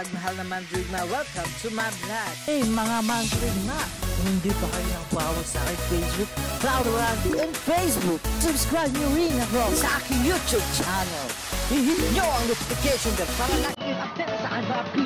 mapagmahal na Mandrig na welcome to my vlog. Hey mga Mandrig na, kung hindi pa kayo nag-follow sa aking Facebook, Cloud Randy and Facebook, subscribe nyo rin ako sa aking YouTube channel. I-hit nyo ang notification bell para lagi update sa aking mga